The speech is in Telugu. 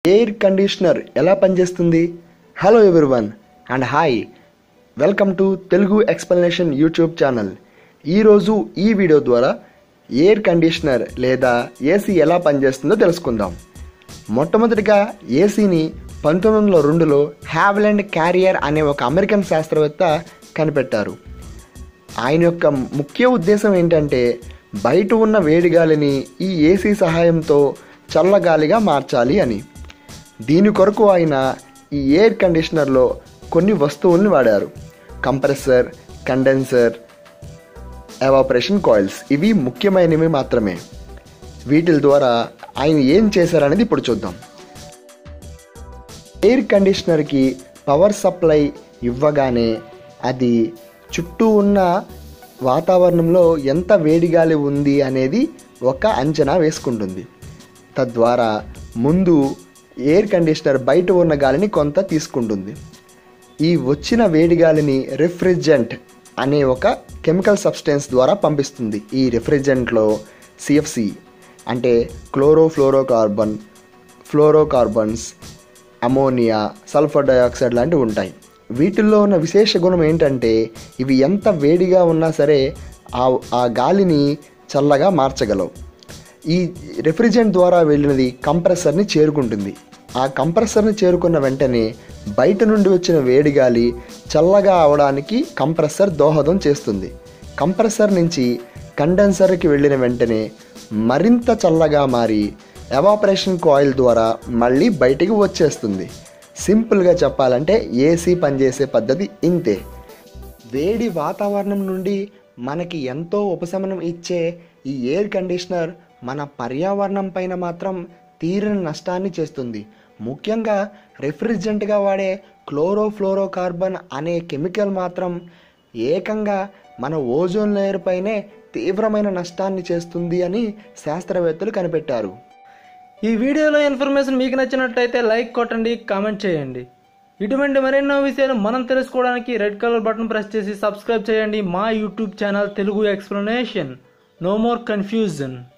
ఎయిర్ కండిషనర్ ఎలా పనిచేస్తుంది? Hello everyone and hi, welcome to Telugu explanation YouTube channel. ఈరోజు ఈ వీడియో ద్వారా ఎయిర్ కండిషనర్ లేదా ఏసీ ఎలా పనిచేస్తుందో తెలుసుకుందాం. మొట్టమొదటిగా ఏసీని 1902లో హ్యావ్లాండ్ క్యారియర్ అనే ఒక అమెరికన్ శాస్త్రవేత్త కనిపెట్టారు. ఆయన యొక్క ముఖ్య ఉద్దేశం ఏంటంటే బయట ఉన్న వేడి గాలిని ఈ ఏసీ సహాయంతో చల్లగాలిగా మార్చాలి అని. దీని కొరకు ఆయన ఈ ఎయిర్ కండిషనర్లో కొన్ని వస్తువుల్ని వాడారు. కంప్రెసర్, కండెన్సర్, ఎవాపరేషన్ కాయిల్స్, ఇవి ముఖ్యమైనవి మాత్రమే. వీటి ద్వారా ఆయన ఏం చేశారనేది ఇప్పుడు చూద్దాం. ఎయిర్ కండిషనర్కి పవర్ సప్లై ఇవ్వగానే అది చుట్టూ ఉన్న వాతావరణంలో ఎంత వేడి గాలి ఉంది అనేది ఒక అంచనా వేసుకుంటుంది. తద్వారా ముందు ఎయిర్ కండిషనర్ బయట ఉన్న గాలిని కొంత తీసుకుంటుంది. ఈ వచ్చిన వేడి గాలిని రిఫ్రిజరెంట్ అనే ఒక కెమికల్ సబ్స్టెన్స్ ద్వారా పంపిస్తుంది. ఈ రిఫ్రిజరెంట్లో సిఎఫ్సి అంటే chlorofluorocarbon, fluorocarbons, ammonia, sulphur dioxide లాంటివి ఉంటాయి. వీటిల్లో ఉన్న విశేష గుణం ఏంటంటే ఇవి ఎంత వేడిగా ఉన్నా సరే ఆ గాలిని చల్లగా మార్చగలవు. ఈ రిఫ్రిజరెంట్ ద్వారా వెళ్ళినది కంప్రెసర్ని చేరుకుంటుంది. ఆ కంప్రెసర్ని చేరుకున్న వెంటనే బయట నుండి వచ్చిన వేడి గాలి చల్లగా అవడానికి కంప్రెసర్ దోహదం చేస్తుంది. కంప్రెసర్ నుంచి కండెన్సర్కి వెళ్ళిన వెంటనే మరింత చల్లగా మారి ఎవాపరేషన్ కాయిల్ ద్వారా మళ్ళీ బయటికి వచ్చేస్తుంది. సింపుల్గా చెప్పాలంటే ఏసీ పనిచేసే పద్ధతి ఇంతే. వేడి వాతావరణం నుండి మనకి ఎంతో ఉపశమనం ఇచ్చే ఈ ఎయిర్ కండిషనర్ మన పర్యావరణం పైన మాత్రం తీరని నష్టాన్ని చేస్తుంది. ముఖ్యంగా రిఫ్రిజరెంట్గా వాడే క్లోరోఫ్లోరోకార్బన్ అనే కెమికల్ మాత్రం ఏకంగా మన ఓజోన్ లేయర్ పైనే తీవ్రమైన నష్టాన్ని చేస్తుంది అని శాస్త్రవేత్తలు కనిపెట్టారు. ఈ వీడియోలో ఇన్ఫర్మేషన్ మీకు నచ్చినట్లయితే లైక్ కొట్టండి, కామెంట్ చేయండి. ఇటువంటి మరెన్నో విషయాలు మనం తెలుసుకోవడానికి రెడ్ కలర్ బటన్ ప్రెస్ చేసి సబ్స్క్రైబ్ చేయండి మా YouTube channel Telugu explanation. No more confusion.